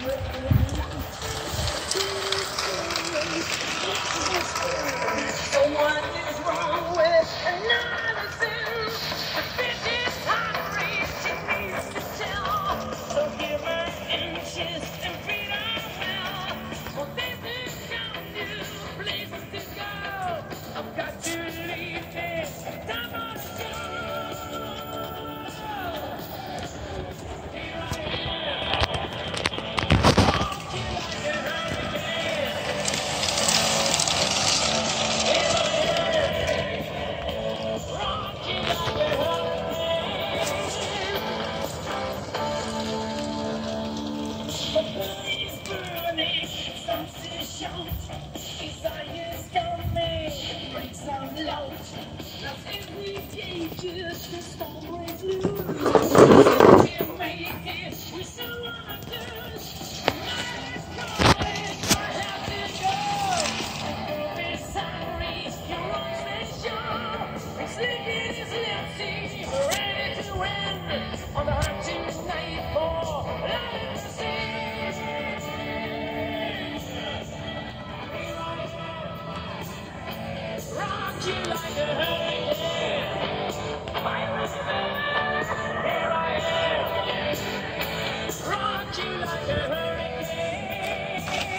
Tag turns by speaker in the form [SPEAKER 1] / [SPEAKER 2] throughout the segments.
[SPEAKER 1] So what is wrong with another sin? The fish is hungry, she needs to tell. So give her inches and feed her well. Well, this is some new places to go. I've got to leave this time on the show. Here I just always lose. Can't make it. We so wanna do it. Night is calling. I have to go. Don't be sorry. You're always sure. Sleeping is empty. Ready to win. On the hunt tonight for love and sin. Rock you like a hurricane. Here I am, rock you like a hurricane.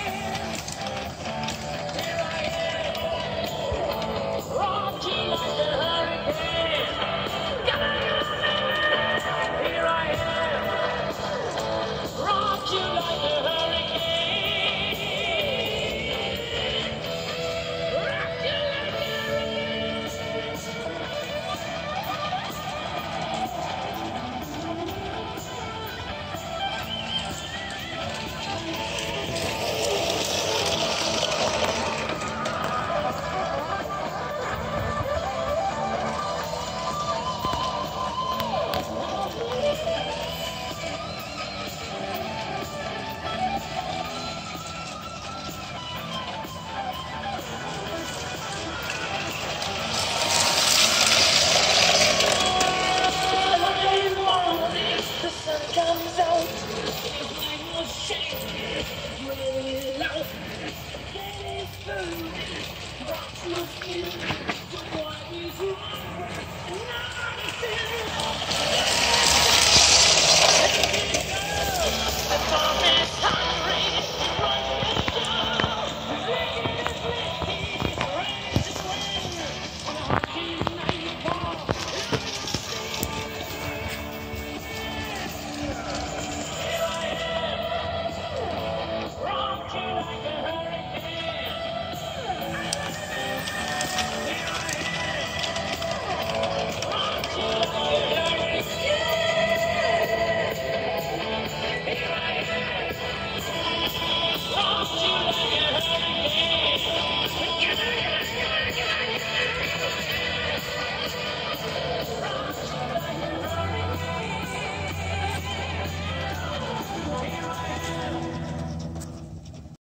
[SPEAKER 1] Here I am, rock you like a hurricane. Here I am, rock you like a hurricane. Rock you like a comes out, everything will shake, really loud. Get it through, rocks with you. What is wrong? Not a thing.